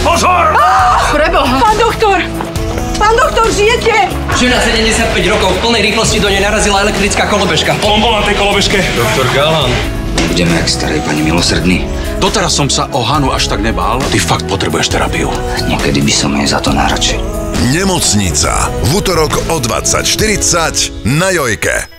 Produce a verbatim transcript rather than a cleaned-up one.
Pozor! Preboha! Pán doktor! Pán doktor, žijete? Žena sedemdesiatpäť rokov v plnej rýchlosti do nej narazila elektrická kolobežka. On bol na tej kolobežke. Doktor Galan. Budeme jak starej pani milosrdný. Doteraz som sa o Hanu až tak nebál. Ty fakt potrebuješ terapiu. Niekedy by som jej za to najradšej. Nemocnica. V útorok o dvadsať štyridsať na Jojke.